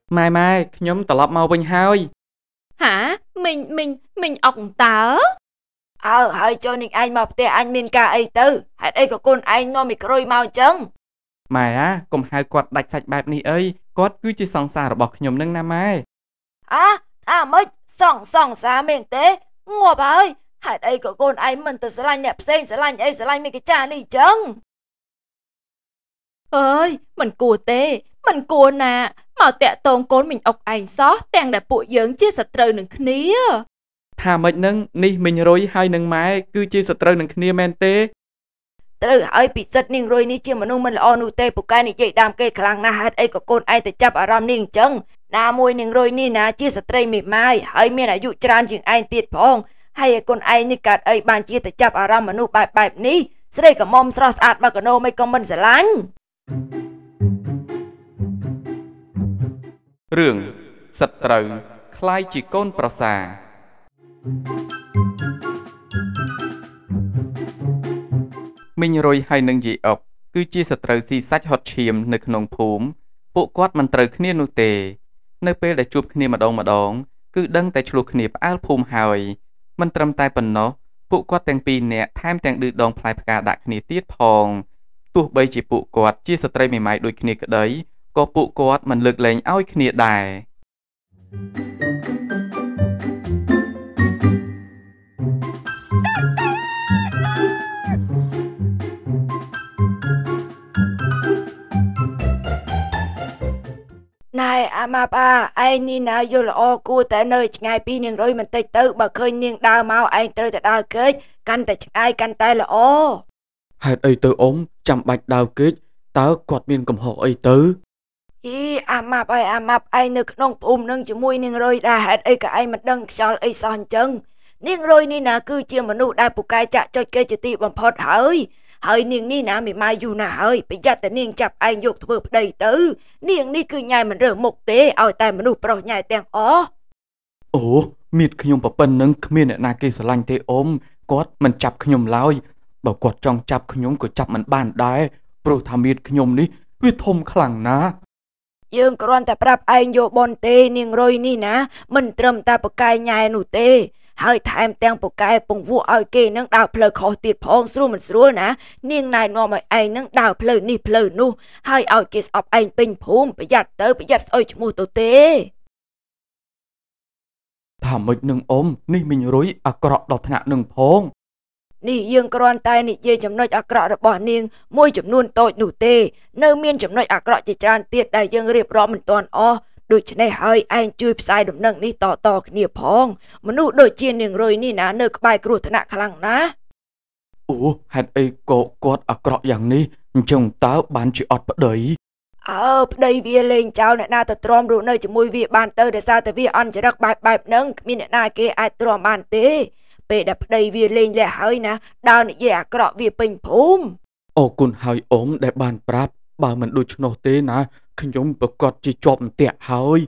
ម៉ែខ្ញុំត្រឡប់មកវិញហើយហាមីងអុកតើហើយចូលនឹងឯងមកផ្ទះអញមានការអីទៅហេតុអីក៏កូនឯងនាំមីក្រួយមកអញ្ចឹងម៉ែកុំហៅគាត់ដាច់សាច់បែបនេះអីគាត់គឺជាសង្សាររបស់ខ្ញុំនឹងណាម៉ែថាម៉េចសងសារមែនទេងាប់ហើយហេតុអីក៏កូនឯងមិនទៅស្រឡាញ់អ្នកផ្សេងស្រឡាញ់អីស្រឡាញ់មីកាចានេះអញ្ចឹងអើយមិនគួរទេមិនគួរណាមកតាក់តងកូនមីងអុកឯងសោះទាំងដែលពួកយើងជាសត្រូវនឹងគ្នាថាម៉េចនឹងនេះមីងរុយហើយនឹងម៉ែគឺជាសត្រូវនឹងគ្នាមែនទេត្រូវហើយពិសិដ្ឋនាងរុយនេះជាមនុស្សមិនល្អនោះទេពូកែនិយាយដើមគេខ្លាំងណាស់ហេតុអីក៏កូនឯងទៅចាប់អារម្មណ៍នាងអញ្ចឹងណាមួយនាងរុយនេះណាជាស្ត្រីមេម៉ាយហើយមានអាយុច្រើនជាងឯងទៀតផងហើយឯកូនឯងនេះកើតអីបានជាទៅចាប់អារម្មណ៍មនុស្សបែបនេះស្រីកំមុំស្រស់ស្អាតមកកណោមិនក៏មិនស្រឡាញ់រឿងសត្រូវคล้ายជាកូនប្រសាមីងរុយហើយនឹងយាយអុកគឺជាសត្រូវស៊ីសាច់ហត់ឈាមនៅក្នុងភូមិពួកគាត់មិនត្រូវគ្នានោះទេនៅពេលដែលជួបគ្នាម្ដងគឺដឹងតែឆ្លោះគ្នាផ្អើលភូមិហើយមិនត្រឹមតែប៉ុណ្ណោះពួកគាត់ទាំងពីរនាក់ថែមទាំងឌឺដងផ្លែផ្កាដាក់គ្នាទៀតផងទោះបីជាពួកគាត់ជាស្ត្រីមេម៉ាយដូចគ្នាក្តីក៏ពួកគាត់មិនលើកលែងឲ្យគ្នាដែរណែអាម៉ាប់ឯងនេះណាយល់ល្អគួរតែនៅឆ្ងាយពីនាងរុយបន្តិចទៅបើឃើញនាងដើរមកឯងត្រូវតែដើរគេចកាន់តែឆ្ងាយកាន់តែល្អហេតុអីទៅអ៊ំចាំបាច់ដើរគេចតើគាត់មានកំហុសអីទៅអាម៉ាប់ឯងនៅក្នុងភូមិនឹងជាមួយនាងរុយដែរហេតុអីក៏ឯងមិនដឹងខ្យល់អីសោះអញ្ចឹងនាងរុយនេះណាគឺជាមនុស្សដែលពូកែចាក់ចុចគេជាទីបំផុតហើយនាងនេះណាមេម៉ាយយូរណាស់ហើយប្រយ័ត្នតែនាងចាប់ឯងយកធ្វើប្តីទៅនាងនេះគឺញ៉ែមិនរើសមុខទេឲ្យតែមនុស្សប្រុសញ៉ែទាំងអស់អូមៀតខ្ញុំប្រពន្ធនឹងគ្មានអ្នកណាគេស្រឡាញ់ទេអ៊ំគាត់មិនចាប់ខ្ញុំឡើយបើគាត់ចង់ចាប់ខ្ញុំក៏ចាប់មិនបានដែរព្រោះថាមៀតខ្ញុំនេះវាធំខ្លាំងណាស់យើងគ្រាន់តែប្រាប់ឯងយកបនទេនាងរុយនេះណាមិនត្រឹមតែប្រកែកញ៉ែនោះទេហើយថែមទាំងពូកែពង្វក់ឲ្យគេនឹងដើរផ្លូវខុសទៀតផងស្រួលមិនស្រួលណានាងណែនាំឲ្យឯងនឹងដើរផ្លូវនេះផ្លូវនោះហើយឲ្យគេស្អប់ឯងពេញភូមិប្រយ័ត្នស្អុយឈ្មោះទៅទេថាម៉េចនឹងអ៊ំនេះមីងរុយអាក្រក់ដល់ថ្នាក់នឹងផងនេះយើងគ្រាន់តែនិយាយចំណុចអាក្រក់របស់នាងមួយចំនួនតូចនោះទេនៅមានចំណុចអាក្រក់ជាច្រើនទៀតដែលយើងរៀបរាប់មិនទាន់អស់ដូច្នេះហើយឯងជួយផ្សាយដំណឹងនេះតគ្នាផងមនុស្សដូចជានាងរុយនេះណានៅក្បែរគ្រោះថ្នាក់ខ្លាំងណាស់អូហេតុអីក៏គាត់អាក្រក់យ៉ាងនេះអញ្ចឹងតើបានជាអត់ប្តីប្តីវាលេងចោលអ្នកណាទៅទ្រាំរស់នៅជាមួយវាបានទៅដោយសារតែវាអន់ចរិតបែបហ្នឹងគ្មានអ្នកណាគេអាចទ្រាំបានទេពេលដែលប្តីវាលេងលះហើយណាដើរនិយាយអាក្រក់វាពេញភូមិអរគុណហើយអ៊ំដែលបានប្រាប់បើមិនដូច្នោះទេណាខ្ញុំប្រកាសជាជាប់អន្ទាក់ហើយ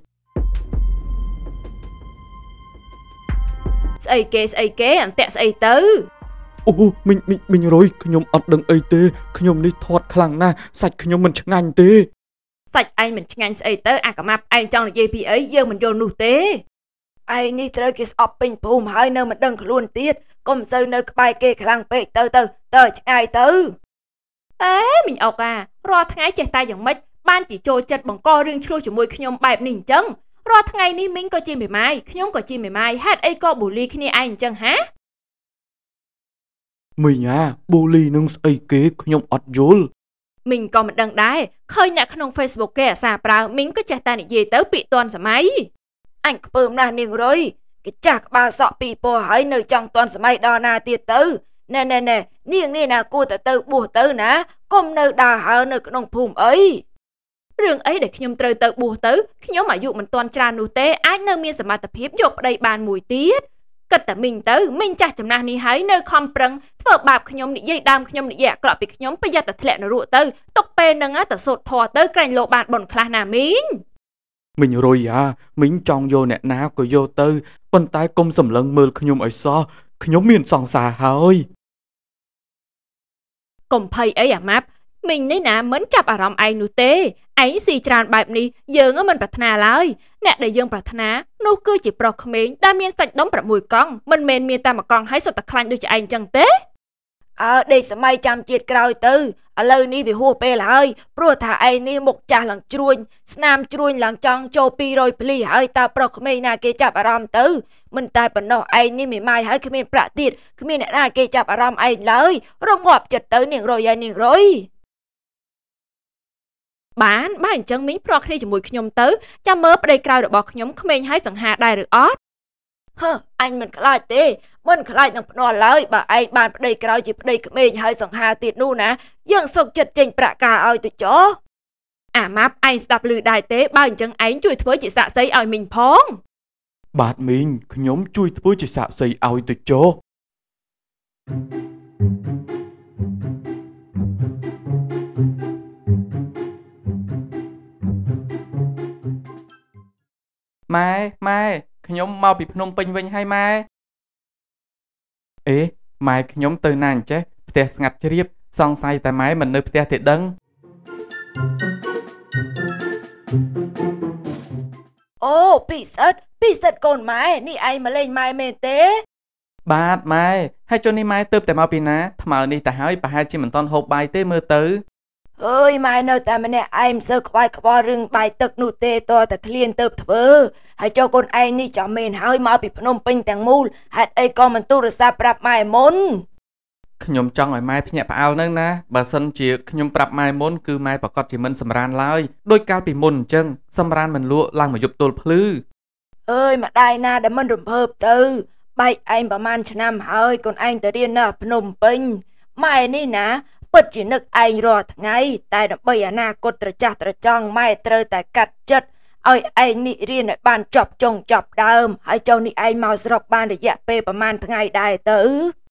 ស្អីគេអន្ទាក់ស្អីទៅអូមីងរុយខ្ញុំអត់ដឹងអីទេខ្ញុំនេះធាត់ខ្លាំងណាស់សាច់ខ្ញុំមិនឆ្ងាញ់ទេសាច់ឯងមិនឆ្ងាញ់ស្អីទៅអាកម៉ាប់ឯងចង់និយាយពីអីយើងមិនយល់នោះទេឯងនេះត្រូវគេស្អប់ពេញភូមិហើយនៅមិនដឹងខ្លួនទៀតកុំសូវនៅក្បែរគេខ្លាំងពេកទៅឆ្ងាយទៅមីងអុករាល់ថ្ងៃចេះតែយ៉ាងម៉េចបានជាចូលចិត្តបង្ករឿងឆ្លោះជាមួយខ្ញុំបែបនេះអញ្ចឹងរាល់ថ្ងៃនេះមីងក៏ជាមេម៉ាយខ្ញុំក៏ជាមេម៉ាយហេតុអីក៏បូលីគ្នាឯងអញ្ចឹងហាមីងបូលីនឹងស្អីគេខ្ញុំអត់យល់មីងក៏មិនដឹងដែរឃើញអ្នកក្នុង Facebook គេអាសាប្រើមីងក៏ចេះតែនិយាយទៅពាក្យទាន់សម័យអញខ្ពើមណាស់នាងរុយគេចាស់ក្បាលសក់ពីពណ៌ហើយនៅចង់ទាន់សម័យដល់ណាទៀតទៅណែនាងនេះណាគួរតែបួសទៅណាកុំនៅដើរហើរនៅក្នុងភូមិអីរឿងអីដែលខ្ញុំត្រូវទៅបួសទៅខ្ញុំអាយុមិនទាន់ច្រើននោះទេអាចនៅមានសមត្ថភាពយកប្តីបានមួយទៀតគិតតែមីងទៅមីងចាស់ចំណាស់នេះហើយនៅខំប្រឹងធ្វើបាបខ្ញុំនិយាយដើមខ្ញុំនិយាយអាក្រក់ពីខ្ញុំប្រយ័ត្នតែធ្លាក់នរកទៅទុកពេលហ្នឹងទៅសូត្រធម៌ទៅក្រែងលោកបានបុណ្យខ្លះណាមីងរុយមីងចង់យកអ្នកណាក៏យកទៅប៉ុន្តែកុំសម្លឹងមើលខ្ញុំឲ្យសោះខ្ញុំមានសង្សារហើយកុំភ័យអីអាម៉ាប់មីងនេះណាមិនចាប់អារម្មណ៍ឯងនោះទេឯងស៊ីច្រើនបែបនេះយើងមិនប្រាថ្នាឡើយអ្នកដែលយើងប្រាថ្នានោះគឺជាប្រុសក្មេងដែលមានសាច់ដុំ6កង់មិនមែនមានតែ1កង់ហើយសុទ្ធតែខ្លាញ់ដូចជាឯងចឹងទេដេកសម័យចាំជាតិក្រោយទៅឥឡូវនេះវាហួសពេលហើយព្រោះថាឯងនេះមុខចាស់ឡើងជ្រួញស្នាមជ្រួញឡើងចង់ចូល200ភ្លីហើយតើប្រុសក្មេងណាគេចាប់អារម្មណ៍ទៅមិនតែប៉ុណ្ណោះឯងនេះមេម៉ាយហើយគ្មានប្រាក់ទៀតគ្មានអ្នកណាគេចាប់អារម្មណ៍ឯងឡើយរងាប់ចិត្តទៅនាងរុយហើយនាងរុយបានបើអញ្ចឹងមីងប្រកគ្នាជាមួយខ្ញុំទៅចាំមើលប្តីក្រោយរបស់ខ្ញុំក្មេងហើយសង្ហាដែរឬអត់អញមិនខ្លាចទេមិនខ្លាចនឹងភ្នាល់ឡើយបើឯងបានប្តីក្រោយជាប្តីក្មេងហើយសង្ហាទៀតនោះណាយើងសុកចិត្តចេញប្រាក់ការឲ្យទៅចុះអាម៉ាប់ឯងស្ដាប់ឮដែរទេបើអញ្ចឹងឯងជួយធ្វើជាសាក្សីឲ្យមីងផងបាទមីងខ្ញុំជួយធ្វើជាសាក្សីឲ្យទៅចុះម៉ែខ្ញុំមកពីភ្នំពេញវិញហើយម៉ែម៉ែខ្ញុំទៅណាអញ្ចេះផ្ទះស្ងាត់ជ្រាបសង្ស័យតែម៉ែមិននៅផ្ទះទេដឹងអូពិសិដ្ឋកូនម៉ែនេះឯងមកលេងម៉ែមែនទេបាទម៉ែហើយចុះនេះម៉ែទៅតែមកពីណាថ្មើរនេះទៅហើយប្រហែលជាមិនតន់ហូបបាយទេមើលទៅអើយម៉ែនៅតែម្នាក់ឯងមិនសូវក្បាយក្បល់រឿងបាយទឹកនោះទេតតែឃ្លានទៅធ្វើហើយចុះកូនឯងនេះចាំមែនហើយមកពីភ្នំពេញទាំងមូលហេតុអីក៏មិនទូរស័ព្ទប្រាប់ម៉ែមុនខ្ញុំចង់ឲ្យម៉ែភ្ញាក់ផ្អើលនឹងណាបើសិនជាខ្ញុំប្រាប់ម៉ែមុនគឺម៉ែប្រកាសជាមិនសម្រានឡើយដោយកាលពីមុនអញ្ចឹងសម្រានមិនលក់ឡើងមកយប់ទល់ភ្លឺអើយម្ដាយណាដែលមិនរំភើបទៅបែកឯងប្រហែលឆ្នាំហើយកូនឯងទៅរៀននៅភ្នំពេញម៉ែនេះណាពិតជានឹកឯងរាល់ថ្ងៃតែដើម្បីអនាគតត្រចះត្រចង់ម៉ែត្រូវតែកាត់ចិត្តឲ្យឯងនេះរៀនឲ្យបានចប់ចុងចប់ដើមហើយចុះនេះឯងមកស្រុកបានរយៈពេលប្រហែលថ្ងៃដែរទៅ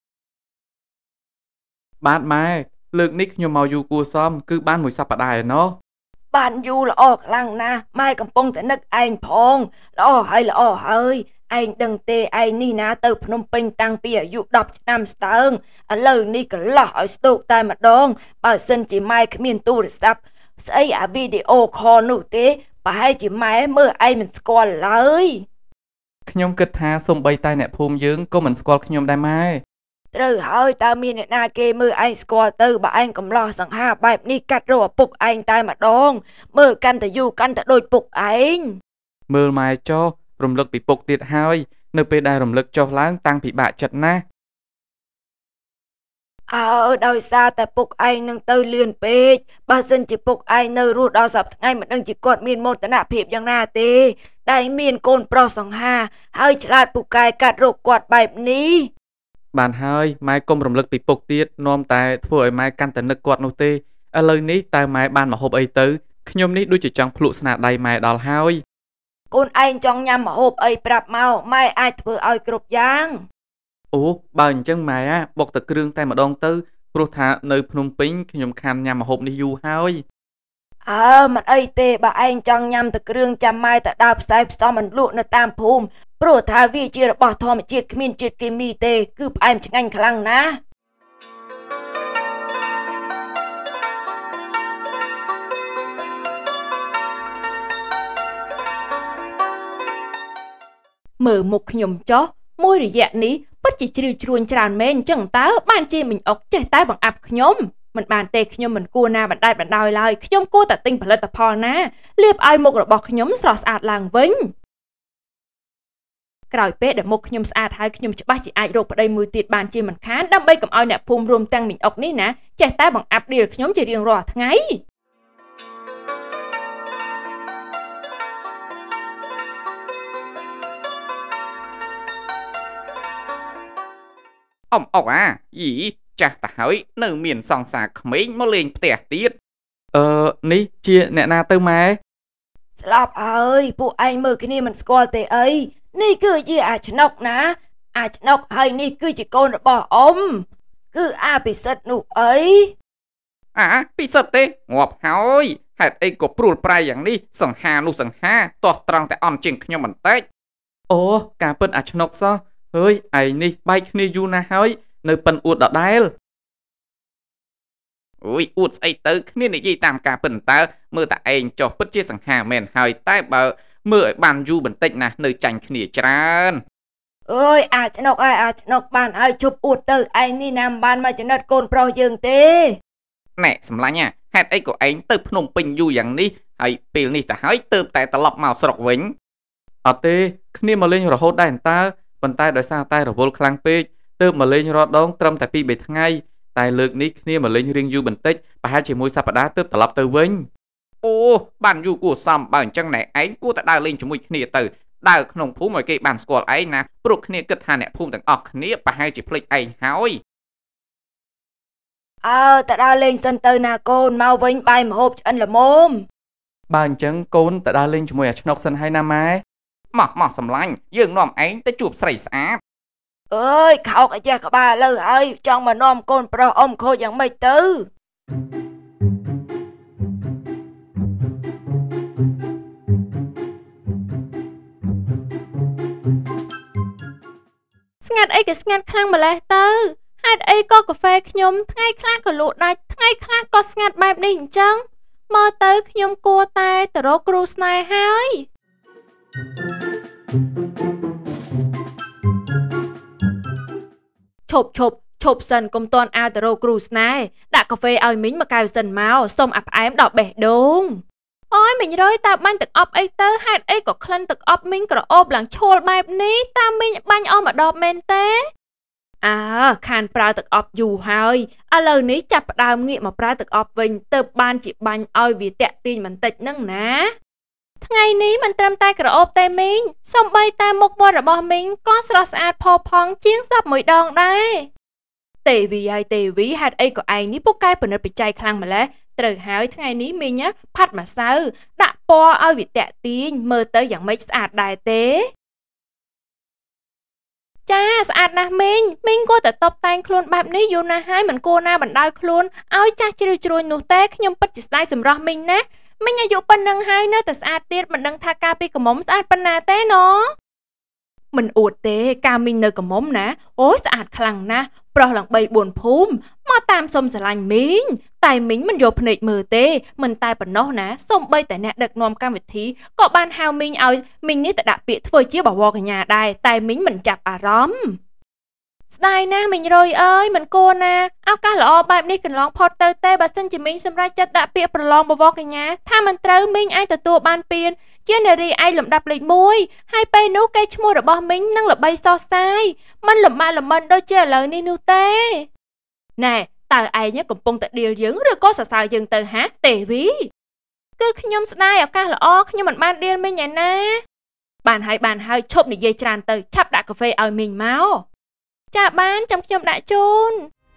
បាទម៉ែលើកនេះខ្ញុំមកយូរគួរសមគឺបានមួយសប្តាហ៍ឯណោះបានយូរល្អខ្លាំងណាស់ម៉ែកំពុងតែនឹកឯងផងល្អហើយឯងដឹងទេឯងនេះណាទៅភ្នំពេញតាំងពីអាយុ10ឆ្នាំស្តើងឥឡូវនេះកន្លោះឲ្យស្ទុកតែម្ដងបើសិនជាម៉ែគ្មានទូរស័ព្ទស្អីអាវីដេអូខលនោះទេប្រហែលជាម៉ែមើលឯងមិនស្គាល់ឡើយខ្ញុំគិតថាសូម្បីតែអ្នកភូមិយើងក៏មិនស្គាល់ខ្ញុំដែរម៉ែត្រូវហើយតើមានអ្នកណាគេមើលឯងស្គាល់ទៅបើឯងកំឡោះសង្ហាបែបនេះកាត់រកឪពុកឯងតែម្ដងមើលកាន់តែយូរកាន់តែដូចពុកឯងមើលម៉ែចុះរំលឹកពីពុកទៀតហើយនៅពេលដែលរំលឹកចុះឡើងតាំងពិបាកចិត្តណាស់ដោយសារតែពុកឯងនឹងទៅលឿនពេកបើសិនជាពុកឯងនៅរស់ដល់សប្តាហ៍ថ្ងៃមិនដឹងជាគាត់មានមោទនភាពយ៉ាងណាទេដែលមានកូនប្រុសសង្ហាហើយឆ្លាតពូកែកាត់រកគាត់បែបនេះបានហើយម៉ែកុំរំលឹកពីពុកទៀតនាំតែធ្វើឲ្យម៉ែកាន់តែនឹកគាត់នោះទេឥឡូវនេះតើម៉ែបានមកហូបអីទៅខ្ញុំនេះដូចជាចង់ភ្លក់ស្នាដៃម៉ែដល់ហើយកូនឯងចង់ញ៉ាំម្ហូបអីប្រាប់មកម៉ែអាចធ្វើឲ្យគ្រប់យ៉ាងអូបើអញ្ចឹងម៉ែបុកទឹកគ្រឿងតែម្ដងទៅព្រោះថានៅភ្នំពេញខ្ញុំខានញ៉ាំម្ហូបនេះយូរហើយមិនអីទេបើឯងចង់ញ៉ាំទឹកគ្រឿងចាំម៉ែទៅដើរផ្សារផ្សំមិនលក់នៅតាមភូមិព្រោះថាវាជារបស់ធម្មជាតិគ្មានជាតិគីមីទេគឺផ្អែមឆ្ងាញ់ខ្លាំងណាស់មើលមុខខ្ញុំចុះមួយរយៈនេះពិតជាជ្រាវជ្រួញច្រើនមែនអញ្ចឹងតើបានជាមិញអុកចេះតែបង្អាប់ខ្ញុំមិនបានទេខ្ញុំមិនគួរណាបណ្តែតបណ្ដោយឡើយខ្ញុំគួរតែទិញផលិតផលណាលាបឲ្យមុខរបស់ខ្ញុំស្រស់ស្អាតឡើងវិញក្រោយពេលដែលមុខខ្ញុំស្អាតហើយខ្ញុំច្បាស់ជាអាចរកប្តីមួយទៀតបានជាមិនខានដើម្បីកុំឲ្យអ្នកភូមិរួមទាំងមិញអុកនេះណាចេះតែបង្អាប់ឌីលខ្ញុំជារៀងរាល់ថ្ងៃអ៊ំអុកយីចាស់ទៅហើយនៅមានសង្សារក្មេងមកលេងផ្ទះទៀតនេះជាអ្នកណាទៅម៉ែស្លាប់ហើយពួកឯងមើលគ្នាមិនស្គាល់ទេអីនេះគឺជាអាឆ្នុកណាអាឆ្នុកហើយនេះគឺជាកូនរបស់អ៊ំគឺអាពិសិដ្ឋនោះអីពិសិដ្ឋទេងាប់ហើយហេតុអីក៏ព្រួលប្រែយ៉ាងនេះសង្ហានោះសង្ហាទាស់ត្រង់តែអន់ជាងខ្ញុំបន្តិចអូការពិតអាឆ្នុកសោះហើយឯងនេះបែកគ្នាយូរណាស់ហើយនៅប៉ិនអួតដដែល Ui út ấy tới nên này gì tam cả phần ta mơ ta anh cho bất chia sẵn hà mền hơi tai bờ mơ bàn du bình tĩnh nè nơi chành khỉ tràn ơi chân ốc bàn hơi chụp ụt từ anh đi nằm bàn mà chân đất côn pro dương tê nè sầm lá nha hạt ấy của anh từ phnom penh du dạng ní hay pil ní ta hơi từ tại ta lọc màu sọc vĩnh ở tê khi mà lên rồi hốt đại ta bàn tay đòi sang tay rồi vô khlang pe từ mà lên rồi đón trâm tại pi bể thang ngay tài lực ní khi mà lên riêng du bình tĩnh và hai chỉ môi sạp đá từ ta lọc từ vĩnh ô bàn du của sam bàn chân này anh cô ta đào lên cho môi khi từ đào khổng phú mọi cái bàn squat ấy nè bực khi kết hà nè phun tầng ọc khi và hai chỉ play anh hỏi ta đào lên sân từ nà côn mau vĩnh bay mà hộp cho anh là mồm bàn chân côn ta đào lên cho môi ở chân sân hai năm ấy mỏ sầm lanh dương nòm ấy tới chụp sấy sáp ơi khảo cái cha cả ba lơ ơi trong mà nòm côn pro ông khôi dạng mày tư ngặt ấy cái ngặt khang mà lại tư hạt ấy có cà phê nhom ngay khang có lụa này ngay khang có ngặt bài đi chăng mơ tới nhom cua tay từ rô cruise này hơi chụp dần công tôn Adro Cruise này đã cà phê ơi mính mà cài dần máu xong ạp ám đỏ bể đúng ôi mình rồi ta banh tực ọc ấy tớ hạt ấy có khăn tực ọc mính có ốp làng chôl bài ní ta mính banh ôm ở đọc men tế khăn pra tực ọc dù hơi lời ní chạp đàm nghị mà pra tực ọc vinh tớ ban chị banh ơi vì tẹt tin mình tịch nâng ná ngày ní mình trâm tay có ốp tay mính xong bay tay một môi rồi bỏ mính có sơ sạc phô phong chiến sắp mùi đòn đây tê vì hạt ấy của anh ní bốc cái bởi nó bị chay khăn mà lẽ trời hỏi ngày ní mình nhá phát mà sao đã po ơi vì tẹt tin mơ tới dạng mấy sạc đài tế cha sạc nà mình có thể tập tay khuôn bạp ní dù nà hai mình cô na bằng đôi khuôn ôi cha chìu chùi nụ tế nhưng bất chỉ sai xùm rõ mình ná mình nhá dụ bần nâng hai nữa tại sạc tiết mình nâng tha ca pi của mông sạc bần nà tế nó mình ụt tế ca mình nơi của mông ná ôi sạc khăn ná pro lặng bay buồn phùm mà tam xông sẽ lành mình tài mình vô phần nịch mờ tê mình tài bẩn nó ná xông bay tại nẹ đợt nòm cam việt thí có ban hào mình ơi mình ní tại đạp biệt thôi chia bảo vô cả nhà đài tài mình chạp róm đài na mình rồi ơi mình cô na áo cá lọ bài đi cần lon pot tơ tê bà xin chỉ mình xâm ra chất đạp biệt bẩn lon bảo vô cả nhà tha mình trâu mình ai từ tua ban piên trên này đi ai lụm đạp lịch môi hai bay nấu cây mua được bao mình năng là bay so sai mình lụm mai lụm mình đôi chia lời ni nu tê nè tờ ai nhớ cùng bông tại điều dưỡng rồi có sao dừng từ hát tề ví cứ khi nhom snai ở ca là o khi mình ban điên bên nhà na bàn hai chụp để dây tràn từ chắp đại cà phê ở mình máu chà bán trong nhom đại chôn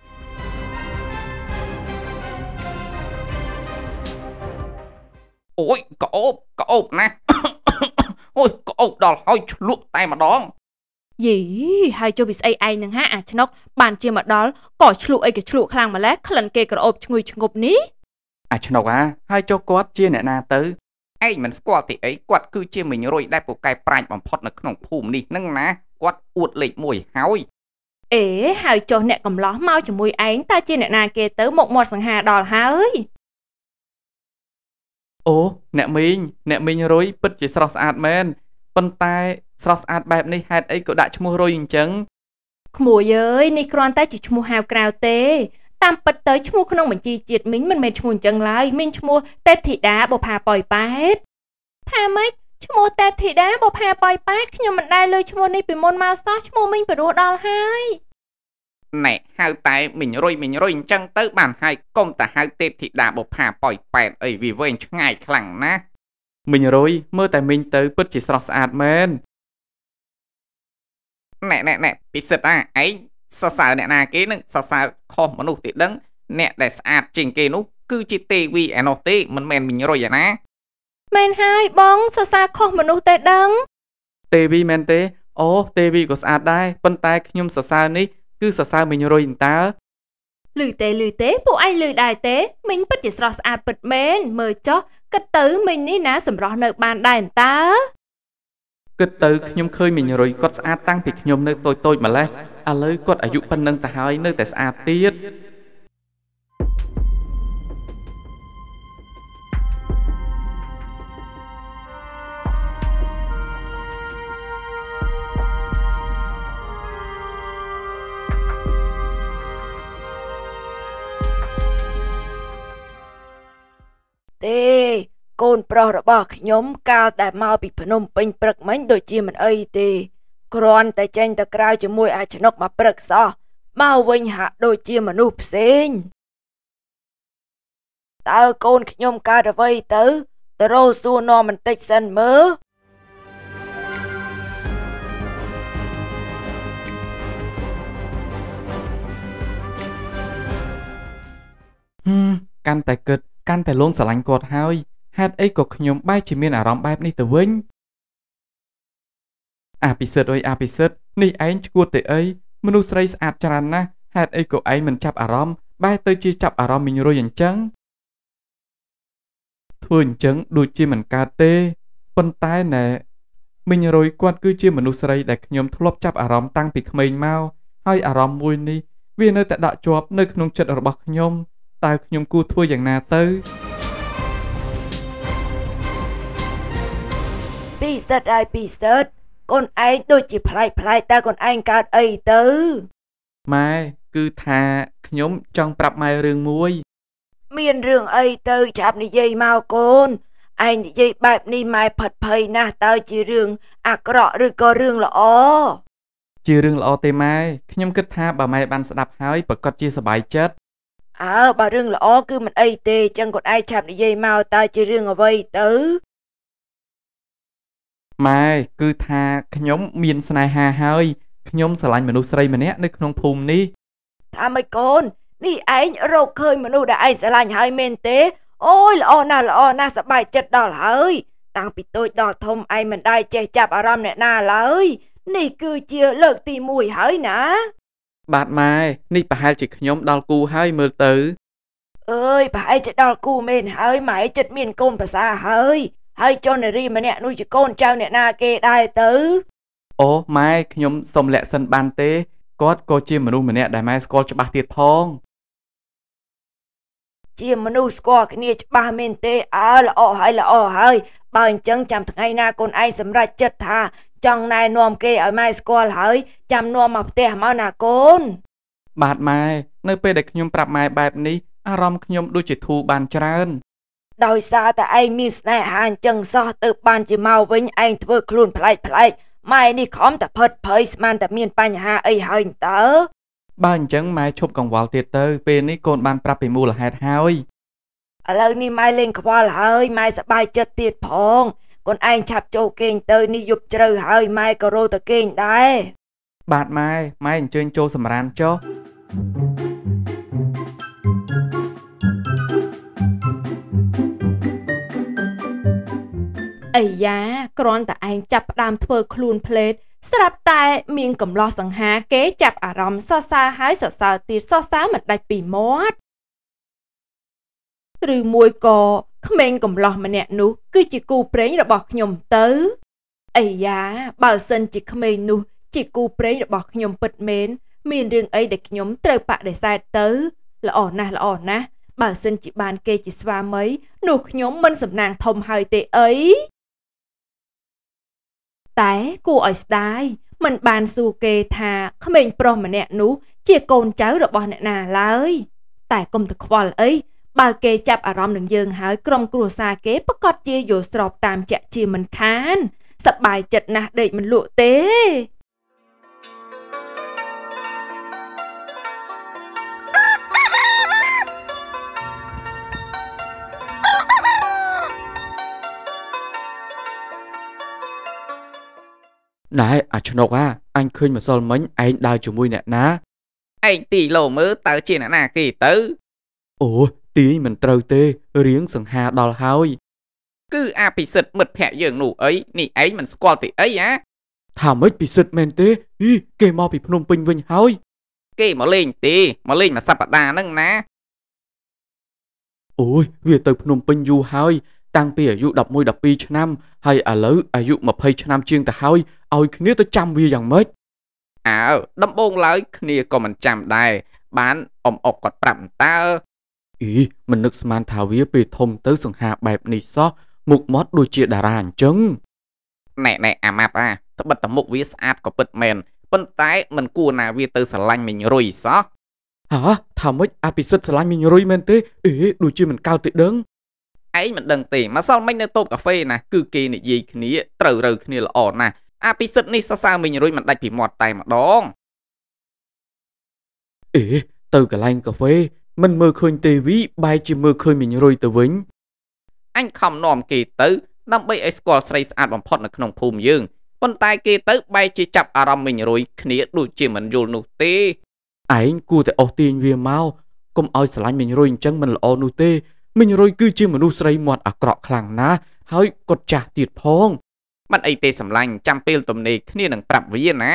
ôi có ốp nè ôi có ốp đỏ hơi lụa tay mà đón gì hay cho bị ai nâng ha cho nó bàn chia mà đó có chlu ấy cái chlu khang mà lẽ khẩn kê cái ốp người ngục ní cho nó hay cho quát chia nè na tới ai mình squat thì ấy quát cứ chia mình rồi đại bộ cái prime bằng pot nó không phùm đi nâng ná quát uột lịch mùi hói ế hay cho nè cầm ló mau cho mùi ánh ta chia nè na kê tới một sẵn hà đỏ há ơi ô nè mình rồi bứt chỉ sọt sạt men phân tay sọt sạt bẹp này hạt ấy có đã mua rồi chăng mùi ơi ni con ta chỉ mua hào cào tê tam bật tới mua không mình chi chiết mình mua chăng lại mình mua tép thị đá bột hà bòi bát tham ấy mua tép thị đá bột hà bòi bát nhưng mình đai lời mua ni bị môn màu sót mua mình phải đua đo hai nè hai tay mình rồi chăng tới bàn hai công ta hai tép thị đá bột hà bòi bát ấy vì vậy ngày khẳng ná mình rồi mơ tại mình tới bứt chỉ sọt sạt men nè bị sệt ấy sao nè na kế nè sao không mà nụ tiệt đắng nè để sạt trình kê nụ cứ chỉ tê vi nó tê mình rồi vậy ná men hai bóng sao không mà nụ tiệt đắng tê vi men tê ô tê vi của sạt đây phân tay nhung sao ní cứ sao mình rồi ta lười tế bộ ai lười đài tế mình bất chỉ sọt sạt bật men mời cho cất tử mình ní ná sầm rõ nơi bàn đài ta cất tử nhung khơi mình rồi có sạt tăng thì nhung nơi tôi mà lấy lời có ở dụ phân nâng ta hỏi nơi tại sạt tiết កូនប្រុសរបស់ខ្ញុំកាលតែមកពីភ្នំពេញព្រឹកមិញដូចជាមិនអីទេគ្រាន់តែចេញទៅក្រៅជាមួយអាឆ្នុកមកព្រឹកសោះមកវិញហាក់ដូចជាមនុស្សផ្សេងតើកូនខ្ញុំកើតអ្វីទៅរោសួរនាំបន្តិចសិនមើលកាន់តែគិតកាន់តែលងស្រឡាញ់គាត់ហើយហេតុអីក៏ខ្ញុំបែរជាមានអារម្មណ៍បែបនេះទៅវិញអាពិសិដ្ឋអើយអាពិសិដ្ឋនេះឯងឈួតទៅអីមនុស្សស្រីស្អាតច្រើនណាស់ហេតុអីក៏ឯងមិនចាប់អារម្មណ៍បែរទៅជាចាប់អារម្មណ៍មីងរុយអញ្ចឹងធ្វើអញ្ចឹងដូចជាមិនកើតទេប៉ុន្តែណែមីងរុយគាត់គឺជាមនុស្សស្រីដែលខ្ញុំធ្លាប់ចាប់អារម្មណ៍តាំងពីក្មេងមកហើយអារម្មណ៍មួយនេះវានៅតែដក់ជាប់នៅក្នុងចិត្តរបស់ខ្ញុំតើខ្ញុំគួរធ្វើយ៉ាងណាទៅពីសិតហើយពីសិតកូនឯងដូចជាប្លែកតើកូនឯងកើតអីទៅម៉ែគឺថាខ្ញុំចង់ប្រាប់ម៉ែរឿងមួយមានរឿងអីទៅចាប់និយាយមកកូនឯងនិយាយបែបនេះម៉ែផិតភ័យណាស់តើជារឿងអាក្រក់ឬក៏រឿងល្អជារឿងល្អទេម៉ែខ្ញុំគិតថាបើម៉ែបានស្ដាប់ហើយប្រកាសជាសប្បាយចិត្តបើរឿងល្អគឺមិនអីទេចឹងកូនឯងឆាប់និយាយមកតើជារឿងអ្វីទៅម៉ែគឺថាខ្ញុំមានស្នេហាហើយខ្ញុំស្រឡាញ់មនុស្សស្រីម្នាក់នៅក្នុងភូមិនេះថាម៉េចកូននេះឯងរកឃើញមនុស្សដែលឯងស្រឡាញ់ហើយមែនទេអូយល្អណាស់សប្បាយចិត្តដល់ហើយតាំងពីតូចដល់ធំឯងមិនដែលចេះចាប់អារម្មណ៍អ្នកណាឡើយនេះគឺជាលើកទី1ហើយណាបាទម៉ែនេះប្រហែលជាខ្ញុំដល់គូហើយមើលទៅអើយប្រហែលជាដល់គូមែនហើយម៉ែចិត្តមានកូនប្រសាហើយចុះនារីម្នាក់នោះជាកូនចៅអ្នកណាគេដែរទៅអូម៉ែខ្ញុំសុំលាក់សិនបានទេគាត់ក៏ជាមនុស្សម្នាក់ដែលម៉ែស្គាល់ច្បាស់ទៀតផងជាមនុស្សស្គាល់គ្នាច្បាស់មែនទេល្អហើយបើអញ្ចឹងចាំថ្ងៃណាកូនឯងសម្រេចចិត្តថាចង់ណែនាំគេឲ្យម៉ែស្គាល់ហើយចាំនាំមកផ្ទះមកណាកូនបាទម៉ែនៅពេលដែលខ្ញុំប្រាប់ម៉ែបែបនេះអារម្មណ៍ខ្ញុំដូចជាធូរបានច្រើនដោយសារតែឯងមានស្នេហាអញ្ចឹងសោះទៅបានជាមកវិញឯងធ្វើខ្លួនប្លែកម៉ែនេះខំតែផិតភ័យស្មានតែមានបញ្ហាអីហើយតើបើអញ្ចឹងម៉ែឈប់កង្វល់ទៀតទៅពេលនេះកូនបានប្រាប់ពីមូលហេតុហើយឥឡូវនេះម៉ែលេងខ្វល់ហើយម៉ែសប្បាយចិត្តទៀតផងកូនឯងឆាប់ចូលគេងទៅនេះយប់ជ្រៅហើយម៉ែក៏រោទៅគេងដែរបាទម៉ែអញ្ជើញចូលសម្រានចុះអាយ៉ាគ្រាន់តែឯងចាប់ផ្ដើមធ្វើខ្លួនភ្លេតស្រាប់តែមានកំឡោះសង្ហាគេចាប់អារម្មណ៍សរសើរហើយសរសើរទៀតសរសើរមិនដាច់ពីមាត់ឬមួយក៏ក្មេងកំឡោះម្នាក់នោះគឺជាគូព្រេងរបស់ខ្ញុំទៅអាយ៉ាបើសិនជាក្មេងនោះជាគូព្រេងរបស់ខ្ញុំពិតមែនមានរឿងអីដែលខ្ញុំត្រូវបដិសេធទៅល្អណាស់បើសិនជាបានគេជាស្វាមីនោះខ្ញុំមិនសំណាងធំហើយទេអីតែគួរឲ្យស្ដាយមិនបានសួរគេថាក្មេងប្រុសម្នាក់នោះជាកូនចៅរបស់អ្នកណាឡើយតែកុំទៅខ្វល់អីបើគេចាប់អារម្មណ៍នឹងយើងហើយក្រុមគ្រួសារគេប្រកាសជាយល់ស្របតាមជាក់ជាមិនខានសប្បាយចិត្តណាស់ដេកមិនលក់ទេណែអាឆ្នុកអញឃើញម្សិលមិញឯងដើរជាមួយអ្នកណាឯងទីលោមើលតើជាអ្នកណាគេទៅអូទីមិនត្រូវទេរៀងសង្ហាដល់ហើយគឺអាពិសិដ្ឋមិត្តភក្តិយើងនោះអីនេះឯងមិនស្គាល់ទេអីថាម៉េចពិសិដ្ឋមែនទេគេមកពីភ្នំពេញវិញហើយគេមកលេងទេមកលេងមួយសប្តាហ៍ហ្នឹងណាអូយវាទៅភ្នំពេញយូរហើយតាំងពីអាយុ11 12ឆ្នាំហើយឥឡូវអាយុ20ឆ្នាំជាងទៅហើយឲ្យគ្នាទៅចាំវាយ៉ាងម៉េចដំបូងឡើយគ្នាក៏មិនចាំដែរបានអ៊ំអុកគាត់ប្រាប់តើមិននឹកស្មានថាវាពេលធំទៅសង្ហាបែបនេះសោះមុខមាត់ដូចជាតារាអញ្ចឹងណែអាម៉ាប់ត្បិតតែមុខវាស្អាតក៏ពិតមែនប៉ុន្តែមិនគួរណាវាទៅស្រឡាញ់មីងរុយសោះថាម៉េចអាពិសិដ្ឋស្រឡាញ់មីងរុយមែនទេដូចជាមិនកើតទេដឹងឯងមិនដឹងទេម្សិលមិញនៅតូបកាហ្វេណាគឺគេនិយាយគ្នាត្រូវរើគ្នាល្អណាស់អាពិសិដ្ឋនេះសរសើរមីងរុយមិនដាច់ពីមាត់តែម្ដងអេទៅកន្លែងកាហ្វេមិនមើលឃើញទេវីបែរជាមើលឃើញមីងរុយទៅវិញអញខំនាំគេទៅដើម្បីឲ្យស្គាល់ស្រីស្អាតបំផុតនៅក្នុងភូមិយើងប៉ុន្តែគេទៅបែរជាចាប់អារម្មណ៍មីងរុយគ្នាដូចជាមិនយល់នោះទេឯងគួរតែអស់ទាញវាមកកុំឲ្យស្រឡាញ់មីងរុយអញ្ចឹងមិនល្អនោះទេមីងរុយគឺជាមនុស្សស្រីមាត់អាក្រក់ខ្លាំងណាស់ហើយគាត់ចាស់ទៀតផងមិនអីទេសម្លាញ់ចាំពេលទំនេរគ្នានឹងប្រាប់វាណា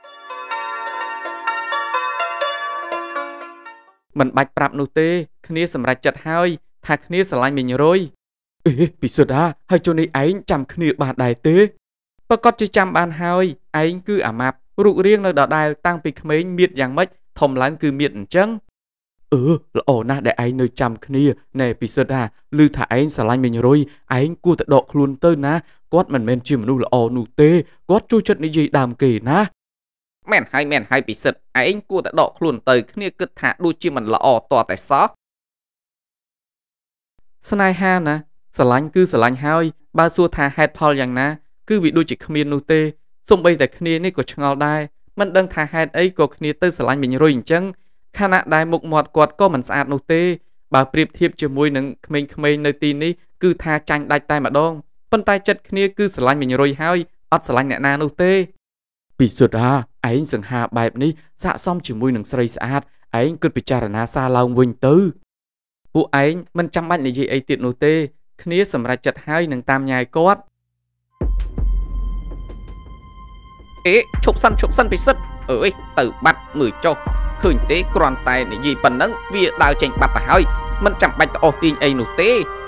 មិនបាច់ប្រាប់នោះទេគ្នាសម្រេចចិត្តហើយថាគ្នាស្រឡាញ់មីងរុយអេពិសុទ្ធហើយជូននេះឯងចាំគ្នាបានដែរទេប្រកាសជាចាំបានហើយឯងគឺអាម៉ាប់រូបរាងនៅដដែលតាំងពីក្មេងមៀតយ៉ាងម៉េចធំឡើងគឺមៀតអញ្ចឹងល្អណាស់ដែលឯងនៅចាំគ្នាណែពិសិដ្ឋឮថាឯងស្រឡាញ់មីងរុយឯងគួរតែដកខ្លួនទៅណាគាត់មិនមែនជាមនុស្សល្អនោះទេគាត់ចូលចិត្តនិយាយដើមគេណាមែនហើយពិសិដ្ឋឯងគួរតែដកខ្លួនទៅគ្នាគិតថាដូចជាមិនល្អតតែសោះស្នេហាណាស្រឡាញ់គឺស្រឡាញ់ហើយបើសួរថាហេតុផលយ៉ាងណាគឺវាដូចជាគ្មាននោះទេសូម្បីតែគ្នានេះក៏ឆ្ងល់ដែរមិនដឹងថាហេតុអីក៏គ្នាទៅស្រឡាញ់មីងរុយអញ្ចឹងខណៈដែលមុខមាត់គាត់ក៏មិនស្អាតនោះទេបើប្រៀបធៀបជាមួយនឹងក្មេងៗនៅទីនេះគឺថាចាញ់ដាច់តែម្ដងប៉ុន្តែចិត្តគ្នាគឺស្រឡាញ់មីងរុយហើយអត់ស្រឡាញ់អ្នកណានោះទេពិសុទ្ធឯងសង្ហាបែបនេះស័ក្តិសមជាមួយនឹងស្រីស្អាតឯងគិតពិចារណាសារឡើងវិញទៅពួកឯងមិនចាំបាច់និយាយអីទៀតនោះទេគ្នាសម្រេចចិត្តហើយនឹងតាមញ៉ាយគាត់ឈប់សិនពិសិដ្ឋអើយទៅបាត់មើលចុះឃើញទេគ្រាន់តែនិយាយប៉ុណ្ណឹងវាដើរចេញបាត់ទៅហើយមិនចាំបាច់ទៅអស់ទាញអីនោះទេ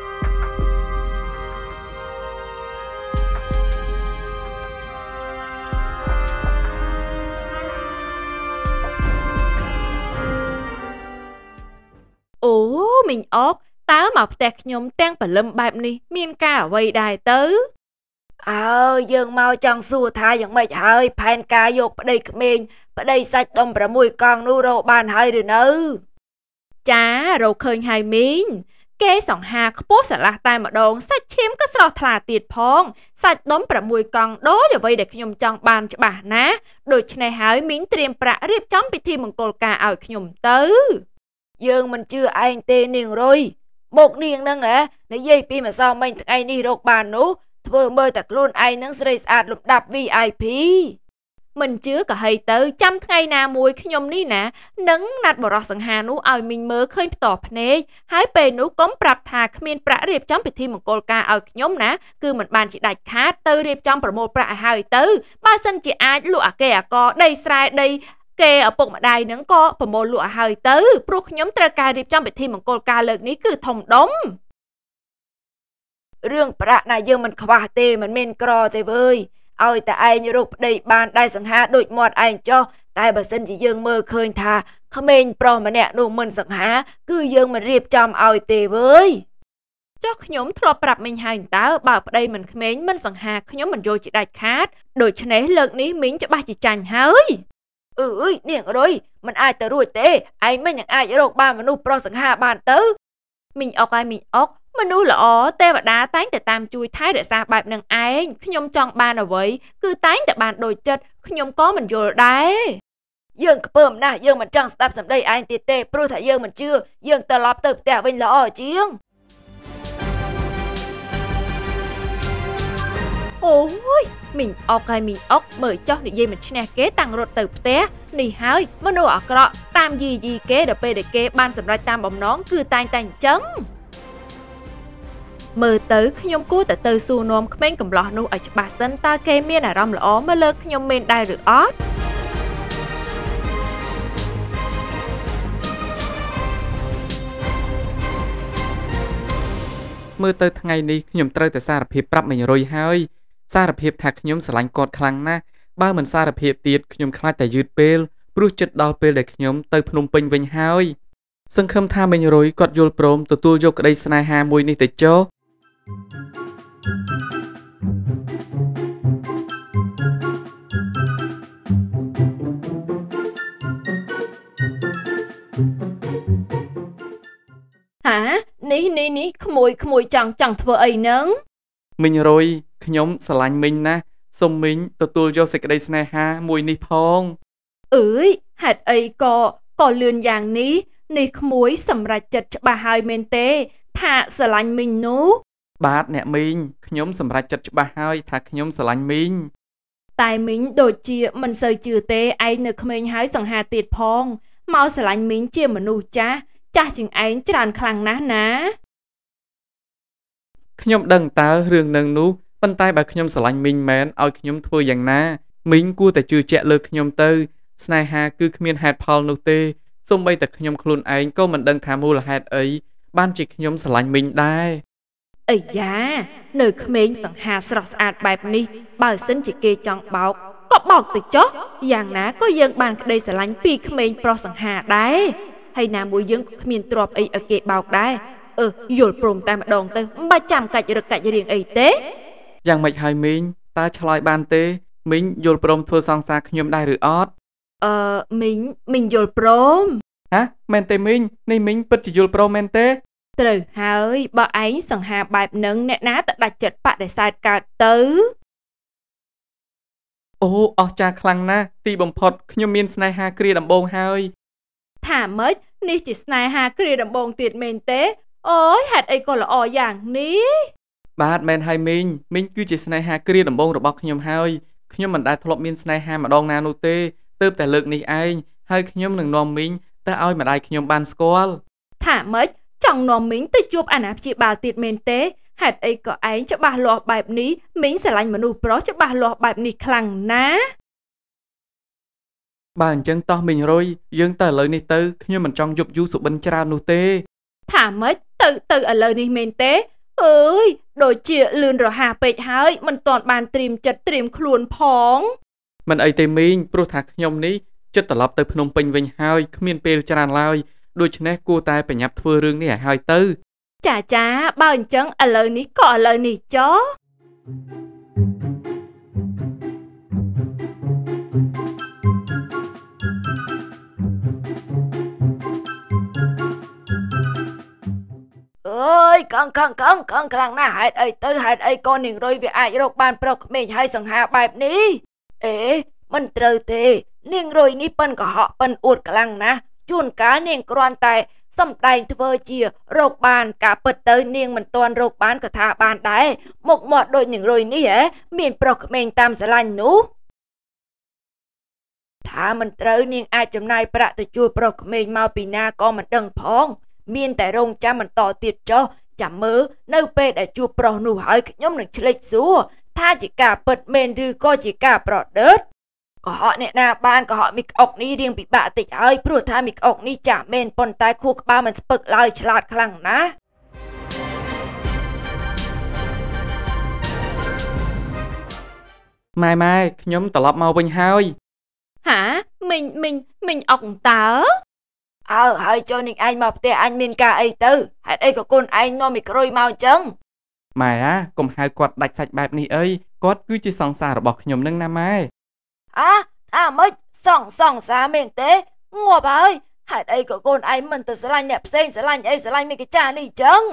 អូមីងអុកតើមកផ្ទះខ្ញុំទាំងព្រលឹមបែបនេះមានការអ្វីដែរទៅអើយើងមកចង់សួរថាយ៉ាងម៉េចហើយផែនការយកប្តីក្មេងប្តីសាច់ដុំ6កង់នោះរកបានហើយឬនៅចារកឃើញហើយមីងគេសង្ហាខ្ពស់ស្រឡះតែម្ដងសាច់ឈាមក៏ស្រស់ថ្លាទៀតផងសាច់ដុំ6កង់ដូចអ្វីដែលខ្ញុំចង់បានច្បាស់ណាដូច្នេះហើយមីងត្រៀមប្រាក់រៀបចំពិធីមង្គលការឲ្យខ្ញុំទៅយើងមិនជឿឯងទេនាងរុយមកនាងហ្នឹងនិយាយពីម្សិលមិញថ្ងៃនេះរកបាននោះធ្វើមើលតែខ្លួនឯងនឹងស្រីស្អាតលំដាប់ VIP មិនជឿក៏ហីទៅចាំថ្ងៃណាមួយខ្ញុំនេះណានឹងណាត់បរោះសង្ហានោះឲ្យមីងមើលឃើញផ្ទាល់ភ្នែកហើយពេលនោះកុំប្រាប់ថាគ្មានប្រាក់រៀបចំពិធីមង្គលការឲ្យខ្ញុំណាគឺមិនបានជាដាច់ខាតទៅរៀបចំប្រមូលប្រាក់ឲ្យហើយទៅបើសិនជាអាចលក់អាកេអាកដីស្រែដីគេឪពុកម្ដាយនឹងក៏ប្រមូលលក់ឲ្យហើយទៅព្រោះខ្ញុំត្រូវការរៀបចំពិធីមង្គលការលើកនេះគឺធំដុំរឿងប្រាក់ណាយើងមិនខ្វះទេមិនមែនក្រទេវើយឲ្យតែឯងរកប្តីបានដែលសង្ហាដូចមាត់ឯងចុះតែបើសិនជាយើងមើលឃើញថាក្មេងប្រុសម្នាក់នោះមិនសង្ហាគឺយើងមិនរៀបចំឲ្យទេវើយចុះខ្ញុំធ្លាប់ប្រាប់មីងហើយតើបើប្តីមិនក្មេងមិនសង្ហាខ្ញុំមិនយកជាដាច់ខាតដូច្នេះលើកនេះមីងច្បាស់ជាចាញ់ហើយនាងរុយមិនអាចទៅរួចទេឯងមិននឹងអាចរកបានមនុស្សប្រុសសង្ហាបានទៅមីងអុកហើយមីងអុកមនុស្សល្អទេវតាតែងតែតាមជួយថែរក្សាបែបនឹងឯងខ្ញុំចង់បានអ្វីគឺតែងតែបានដូចចិត្តខ្ញុំក៏មិនយល់ដែរយើងខ្ពើមណាស់យើងមិនចង់ស្ដាប់សម្ដីឯងទៀតទេព្រោះថាយើងមិនជឿយើងត្រឡប់ទៅផ្ទះវិញល្អជាងអូយមីងអុកហើយមីងអុកមើលចុះនិយាយមិនឈ្នះគេតាំងរត់ទៅផ្ទះនេះហើយមនុស្សអាក្រក់តាមយីគេដល់ពេលដែលគេបានសម្រេចតាមបំណងគឺតែងតែអញ្ចឹងមើលទៅខ្ញុំគួរតែទៅសួរនាំក្មេងកំឡោះនោះឲ្យច្បាស់សិនតើគេមានអារម្មណ៍ល្អមកលើខ្ញុំមែនដែរឬអត់មើលទៅថ្ងៃនេះខ្ញុំត្រូវតែសារភាពប្រាប់មីងរុយហើយសារភាពថាខ្ញុំស្រឡាញ់គាត់ខ្លាំងណាស់បើមិនសារភាពទៀតខ្ញុំខ្លាចតែយឺតពេលព្រោះចិត្តដល់ពេលដែលខ្ញុំទៅភ្នំពេញវិញហើយសង្ឃឹមថាមីងរុយគាត់យល់ព្រមទទួលយកក្តីស្នេហាមួយនេះទៅចុះហហានេះក្មួយចង់ធ្វើអីហ្នឹងមីងរុយខ្ញុំស្រឡាញ់មីងណាស់សូមមីងទទួលយកសេចក្តីស្នេហាមួយនេះផងអើយហេតុអីក៏លឿនយ៉ាងនេះក្មួយសម្រេចចិត្តច្បាស់ហើយមែនទេថាស្រឡាញ់មីងនោះបាទអ្នកមីងខ្ញុំសម្រេចចិត្តច្បាស់ហើយថាខ្ញុំស្រឡាញ់មីងតែមីងដូចជាមិនសូវជឿទេឯងនៅក្មេងហើយសង្ហាទៀតផងមកស្រឡាញ់មីងជាមនុស្សចាស់ជាងឯងច្រើនខ្លាំងណាស់ណាខ្ញុំដឹងតើរឿងនឹងនោះប៉ុន្តែបើខ្ញុំស្រឡាញ់មីងមែនឲ្យខ្ញុំធ្វើយ៉ាងណាមីងគួរតែជឿជាក់លើខ្ញុំទៅស្នេហាគឺគ្មានហេតុផលនោះទេសូម្បីតែខ្ញុំខ្លួនឯងក៏មិនដឹងថាមូលហេតុអីបានជាខ្ញុំស្រឡាញ់មីងដែរអីយ៉ានៅក្មេងសង្ហាស្រស់ស្អាតបែបនេះបើសិនជាគេចង់បោកក៏បោកទៅចុះយ៉ាងណាក៏យើងបានក្តីស្រឡាញ់ពីក្មេងប្រុសសង្ហាដែរហើយណាមួយយើងក៏គ្មានទ្រព្យអីឲ្យគេបោកដែរយល់ព្រមតែម្ដងទៅមិនបាច់ចាំកាច់រឹកកាច់រៀងអីទេយ៉ាងម៉េចហើយមីងតើឆ្លើយបានទេមីងយល់ព្រមធ្វើសង្សារខ្ញុំដែរឬអត់មីងយល់ព្រមហ៎មែនទេមីងនេះមីងពិតជាយល់ព្រមមែនទេត្រូវហើយបើឯងសង្ហាបែបនឹងអ្នកណាទៅដាច់ចិត្តបដិសេធកើតទៅអូអស្ចារ្យខ្លាំងណាស់ទីបំផុតខ្ញុំមានស្នេហាគ្រាដំបូងហើយថាម៉េចនេះជាស្នេហាគ្រាដំបូងទៀតមែនទេអូយហេតុអីក៏ល្អយ៉ាងនេះបាទមែនហើយមីងគឺជាស្នេហាគ្រាដំបូងរបស់ខ្ញុំហើយខ្ញុំមិនដែលធ្លាប់មានស្នេហាម្ដងណានោះទេទើបតែលើកនេះឯងហើយខ្ញុំនឹងនាំមីងទៅឲ្យម្ដាយខ្ញុំបានស្គាល់ថាម៉េចចង់នាំមីងទៅជួបអាណាព្យាបាលទៀតមែនទេហេតុអីក៏ឯងច្បាស់លាស់បែបនេះមីងស្រឡាញ់មនុស្សប្រុសច្បាស់លាស់បែបនេះខ្លាំងណាស់បើអញ្ចឹងតោះមីងរុយយើងទៅឥឡូវនេះទៅខ្ញុំមិនចង់យប់យូរសុបិនច្រើននោះទេថាម៉េចទៅឥឡូវនេះមែនទេអើយដូចជាលឿនរហ័សពេកហើយមិនទាន់បានត្រៀមចិត្តត្រៀមខ្លួនផងមិនអីទេមីងព្រោះថាខ្ញុំនេះចិត្តត្រឡប់ទៅភ្នំពេញវិញហើយគ្មានពេលច្រើនឡើយដូច្នេះគួរតែប្រញាប់ធ្វើរឿងនេះឲ្យហើយទៅចាបើអញ្ចឹងឥឡូវនេះក៏ឥឡូវនេះចុះអើយកង់ខ្លាំងណាស់ហេតុអីទៅហេតុអីក៏នាងរុយវាអាចរកបានប្រុសក្មេងហើយសង្ហាបែបនេះអេមិនត្រូវទេនាងរុយនេះប៉ិនកុហកប៉ិនអួតខ្លាំងណាស់ជួនកាលនាងគ្រាន់តែសំដែងធ្វើជារកបានការពិតទៅនាងមិនទាន់រកបានក៏ថាបានដែរមុខមាត់ដូចនាងរុយនេះមានប្រុសក្មេងតាមស្រឡាញ់នោះថាមិនត្រូវនាងអាចចំណាយប្រាក់ទៅជួបប្រុសក្មេងមកពីណាក៏មិនដឹងផងមានតែរងចាំបន្តទៀតចុះចាំមើលនៅពេលដែលជួបប្រុសនោះហើយខ្ញុំនឹងឆ្លេចសួរថាជាការពិតមែនឬក៏ជាការប្រឌិតកុហកអ្នកណាបានកុហកមីក្អុកនេះរៀងពិបាកតិចហើយព្រោះថាមីក្អុកនេះចាស់មែនប៉ុន្តែខួរក្បាលមិនស្ពឹកឡើយឆ្លាតខ្លាំងណាស់ម៉ែខ្ញុំត្រឡប់មកវិញហើយហាមីងអុកតើហើយចូលនាងឯងមកផ្ទះអញមានការអីទៅហេតុអីក៏កូនឯងនាំមីក្រួយមកអញ្ចឹងម៉ែកុំហៅគាត់ដាច់សាច់បែបនេះអីគាត់គឺជាសង្សាររបស់ខ្ញុំនឹងណាម៉ែថាម៉េចសង្សារមែនទេងាប់ហើយហេតុអីក៏កូនឯងមិនទៅស្រឡាញ់អ្នកផ្សេងស្រឡាញ់អីស្រឡាញ់មីកាចាស់នេះអញ្ចឹង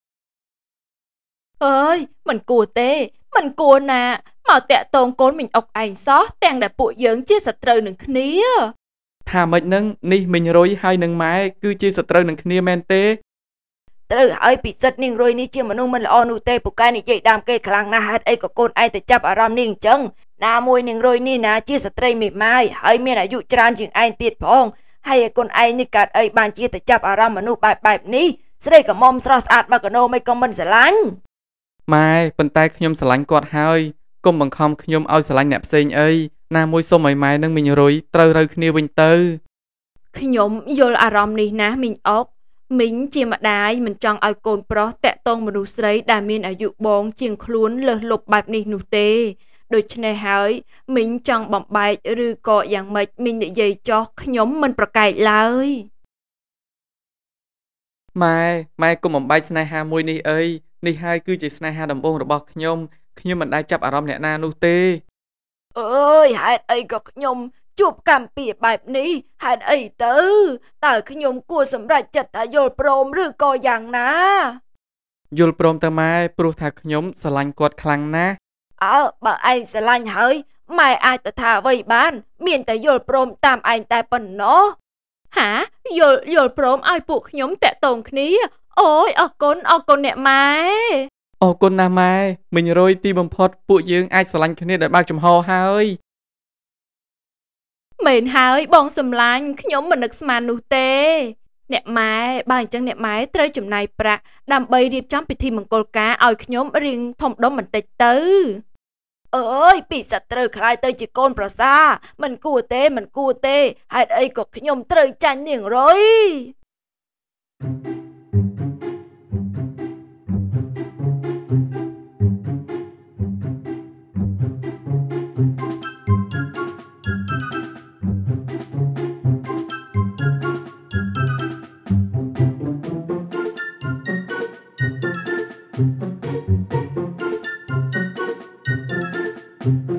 អើយមិនគួរទេមិនគួរណាមកតាក់ទងកូនមីងអុកឯងសោះទាំងដែលពួកយើងជាសត្រូវនឹងគ្នាថាម៉េចនឹងនេះមីងរុយហើយនឹងម៉ែគឺជាសត្រូវនឹងគ្នាមែនទេត្រូវហើយពិសិដ្ឋនាងរុយនេះជាមនុស្សមិនល្អនោះទេពូកែនិយាយដើមគេខ្លាំងណាស់ហេតុអីក៏កូនឯងទៅចាប់អារម្មណ៍នាងអញ្ចឹងណាមួយនាងរុយនេះណាជាស្ត្រីមេម៉ាយហើយមានអាយុច្រើនជាងឯងទៀតផងហើយឯកូនឯងនេះកើតអីបានជាទៅចាប់អារម្មណ៍មនុស្សបែបនេះស្រីកមុំស្រស់ស្អាតមកកណោមិនក៏មិនស្រឡាញ់ម៉ែប៉ុន្តែខ្ញុំស្រឡាញ់គាត់ហើយកុំបង្ខំខ្ញុំឲ្យស្រឡាញ់អ្នកផ្សេងអីណាមួយសុំឲ្យម៉ែនឹងមីងរុយត្រូវគ្នាវិញទៅខ្ញុំយល់អារម្មណ៍នេះណាមីងអុកមីងជាម្ដាយមិនចង់ឲ្យកូនប្រុសតាក់ទងមនុស្សស្រីដែលមានអាយុបងជាងខ្លួនលើសលប់បែបនេះនោះទេដូច្នេះហើយមីងចង់បំបែកឬក៏យ៉ាងម៉េចមីងនិយាយចោះខ្ញុំមិនប្រកែកឡើយម៉ែកុំបំបែកស្នេហាមួយនេះអីនេះហើយគឺជាស្នេហាដំបូងរបស់ខ្ញុំមិនដែលចាប់អារម្មណ៍អ្នកណានោះទេអើយហេតុអីក៏ខ្ញុំជួបកម្មពីបែបនេះហេតុអីទៅតើខ្ញុំគួរសម្រេចចិត្តថាយល់ព្រមឬក៏យ៉ាងណាយល់ព្រមទៅម៉ែព្រោះថាខ្ញុំស្រឡាញ់គាត់ខ្លាំងណាស់បើឯងស្រឡាញ់ហើយម៉ែអាចទៅថាអ្វីបានមានតែយល់ព្រមតាមឯងតែប៉ុណ្ណោះហាយល់ព្រមឲ្យពួកខ្ញុំតាក់ទងគ្នាអូយអរគុណអ្នកម៉ែអរគុណណាស់ម៉ែមិញរុយទីបំផុតពួកយើងអាចស្រឡាញ់គ្នាដោយបើកចំហហើយមែនហើយបងសំឡាញ់ខ្ញុំមិននឹកស្មាននោះទេអ្នកម៉ែបើអញ្ចឹងអ្នកម៉ែត្រូវចំណាយប្រាក់ដើម្បីរៀបចំពិធីមង្គលការឲ្យខ្ញុំរៀងធំដុំបន្តិចទៅអើយពីសត្រូវខ្លាយទៅជាកូនប្រសាមិនគួរទេហេតុអីក៏ខ្ញុំត្រូវចាញ់នាងរុយ Thank you.